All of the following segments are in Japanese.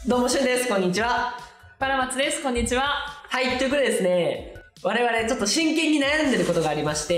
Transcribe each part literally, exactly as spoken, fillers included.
どうもしゅんです。こんにちは。 バラマツです。こんにちは。 はい、ということでですね、我々ちょっと真剣に悩んでることがありまして、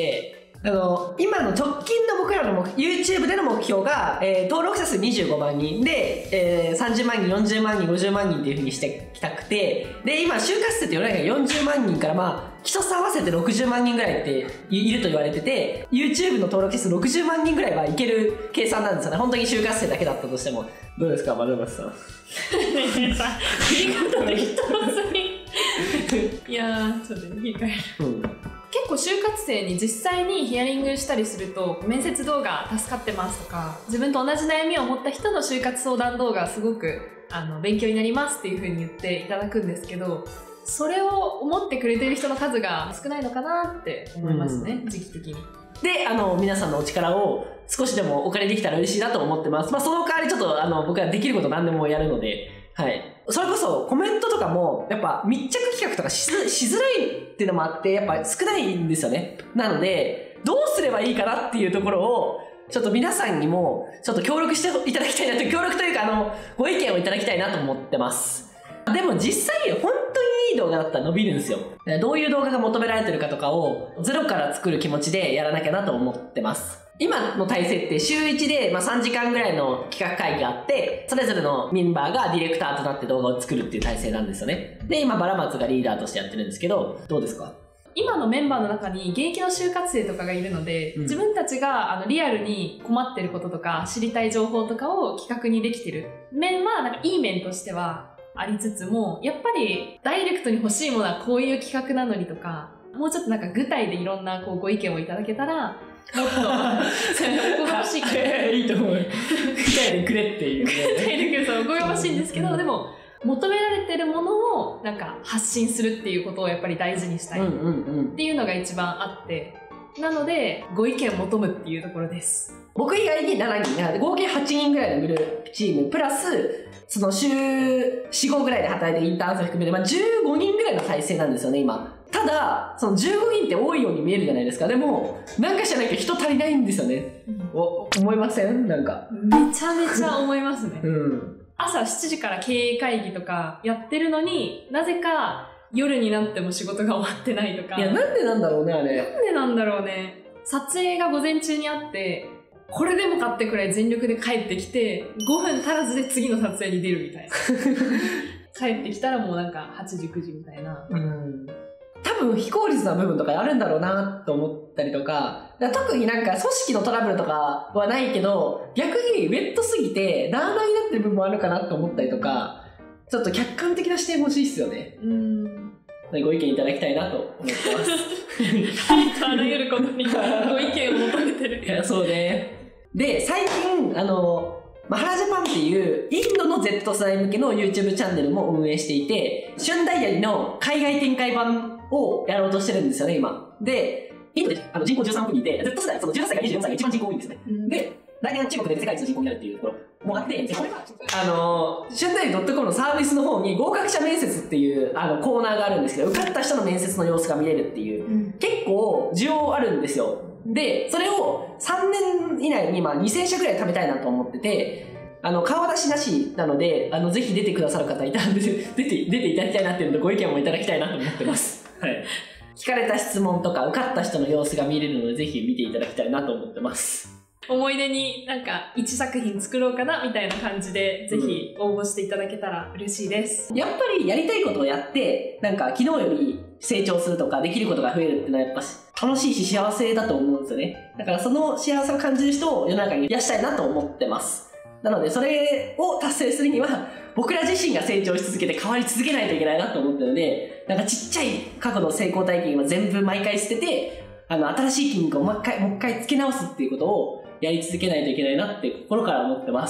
あの今の直近の僕らの YouTube での目標が、えー、登録者数にじゅうごまんにんで、えー、さんじゅうまんにん、よんじゅうまんにん、ごじゅうまんにんっていう風にしてきたくて、で今就活生って世の中によんじゅうまんにんからまあ一つ合わせてろくじゅうまんにんぐらいっていると言われてて、 YouTube の登録者数ろくじゅうまんにんぐらいはいける計算なんですよね。本当に就活生だけだったとしても。どうですか、丸松さん。 ねえさ、言い方で人のすぎ。いやー、ちょっと言い換える。うん、結構就活生に実際にヒアリングしたりすると、面接動画助かってますとか、自分と同じ悩みを持った人の就活相談動画すごくあの勉強になりますっていう風に言っていただくんですけど、それを思ってくれてる人の数が少ないのかなって思いますね、うん、時期的に。 で、あの皆さんのお力を少しでもお借りできたら嬉しいなと思ってます。まあその代わりちょっとあの僕はできること何でもやるので、はい。それこそコメントとかもやっぱ密着企画とかしづ、しづらいっていうのもあって、やっぱ少ないんですよね。なのでどうすればいいかなっていうところをちょっと皆さんにもちょっと協力していただきたいなと、協力というかあのご意見をいただきたいなと思ってます。でも実際本当にいい動画だったら伸びるんですよ。どういう動画が求められてるかとかをゼロから作る気持ちでやらなきゃなと思ってます。今の体制って週いちでまあさんじかんぐらいの企画会議があって、それぞれのメンバーがディレクターとなって動画を作るっていう体制なんですよね。で、今バラマツがリーダーとしてやってるんですけど、どうですか？ 今のメンバーの中に現役の就活生とかがいるので、うん、自分たちがあのリアルに困ってることとか知りたい情報とかを企画にできてる面はなんかいい面としてはありつつも、やっぱりダイレクトに欲しいものはこういう企画なのにとか、もうちょっとなんか具体でいろんなこうご意見をいただけたらもっとおこがましいから。 いいと思う。具体でくれっていう、ね。 具体でくれそう、おこがましいんですけど、でも求められてるものをなんか発信するっていうことをやっぱり大事にしたいっていうのが一番あって、なのでご意見を求むっていうところです。 僕以外にしちにんなので合計はちにんぐらいのグループチームプラスその週よん、ごぐらいで働いてインターン生含めて、まあ、じゅうごにんぐらいの体制なんですよね今。ただそのじゅうごにんって多いように見えるじゃないですか。でもなんかしらなきゃ人足りないんですよね、うん、お思いません？なんかめちゃめちゃ思いますね、 うん、 朝しちじから経営会議とかやってるのになぜか夜になっても仕事が終わってないとか。 いや、なんでなんだろうねあれ。 なんでなんだろうね。撮影が午前中にあってこれでもかってくらい全力で帰ってきてごふん足らずで次の撮影に出るみたいな帰ってきたらもうなんかはちじくじみたいな、 うん、多分非効率な部分とかあるんだろうなと思ったりとか、だから特になんか組織のトラブルとかはないけど逆にウェットすぎてダーナーになってる部分もあるかなと思ったりとか、ちょっと客観的な視点欲しいっすよね。うん、ご意見いただきたいなと思ってますあらゆることにご意見を求めてる。 いや、そうね。で、最近あのマハラジャパンっていうインドの Z 世代向けの YouTube チャンネルも運営していて、旬ダイアリの海外展開版をやろうとしてるんですよね今で。インドであの人口じゅうさんおくにんいて、 Z 世代そのじゅうはっさいからにじゅうよんさいが一番人口多いんですよね、うん、で来年中国で世界一の人口になるっていうところもあって、これはあの旬ダイアリ .com のサービスの方に合格者面接っていうあのコーナーがあるんですけど、受かった人の面接の様子が見れるっていう、うん、結構需要あるんですよ。で、それをさんねん以内にまあにせんしゃぐらい貯めたいなと思ってて、あの顔出しなしなので、あのぜひ出てくださる方いたら出て出て出ていただきたいなっていうのとご意見もいただきたいなと思ってます。はい。聞かれた質問とか受かった人の様子が見れるのでぜひ見ていただきたいなと思ってます。 思い出になんかいちさくひん作ろうかなみたいな感じで、ぜひ応募していただけたら嬉しいです。 やっぱりやりたいことをやってなんか昨日より成長するとかできることが増えるっていうのはやっぱ楽しいし幸せだと思うんですよね。だからその幸せを感じる人を世の中に増やしたいなと思ってます。なのでそれを達成するには僕ら自身が成長し続けて変わり続けないといけないなと思ってるので、なんかちっちゃい過去の成功体験は全部毎回捨てて、あの新しい筋肉をもう一回もう一回つけ直すっていうことをやり続けないといけないなって心から思ってます。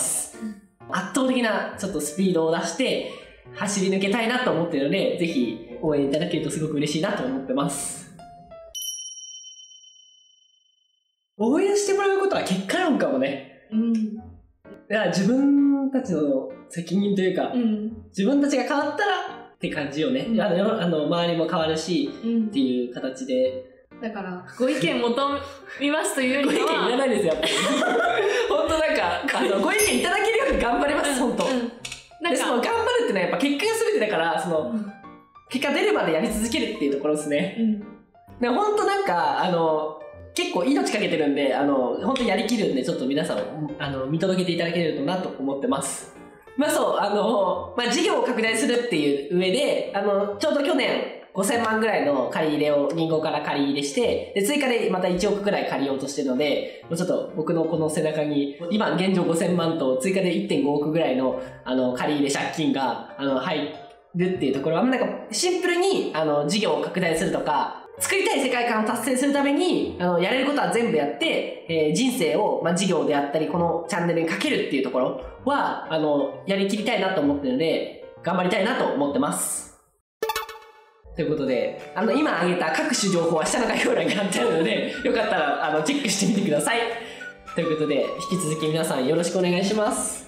圧倒的なちょっとスピードを出して走り抜けたいなと思ってるので、ぜひ応援いただけるとすごく嬉しいなと思ってます。応援してもらうことは結果論かもね。うん。だから自分たちの責任というか、うん、自分たちが変わったらって感じよね。うん、あのあの周りも変わるし、うん、っていう形で。 だからご意見求めますというよりはご意見いらないですよやっぱり本当なんかあのご意見いただけるように頑張ります、うん、本当、うん、なんかでその頑張るってのはやっぱ結果が全てだから、その、うん、結果出るまでやり続けるっていうところですね。うん。でほんとなんか、あの、結構命かけてるんで、あの、ほんとやりきるんで、ちょっと皆さん、あの、見届けていただけるとなと思ってます。まあそう、あの、まあ事業を拡大するっていう上で、あの、ちょうど去年ごせんまんぐらいの借り入れを銀行から借り入れして、で、追加でまたいちおくくらい借りようとしてるので、もうちょっと僕のこの背中に、今現状ごせんまんと追加で いってんごおくぐらいの、あの、借り入れ借金が、あの、入るっていうところは、なんかシンプルに、あの、事業を拡大するとか、作りたい世界観を達成するために、あの、やれることは全部やって、えー、人生を、まあ、事業であったり、このチャンネルにかけるっていうところは、あの、やりきりたいなと思ってるので、頑張りたいなと思ってます。ということで、あの、今挙げた各種情報は下の概要欄に貼ってあるので、よかったら、あの、チェックしてみてください。ということで、引き続き皆さんよろしくお願いします。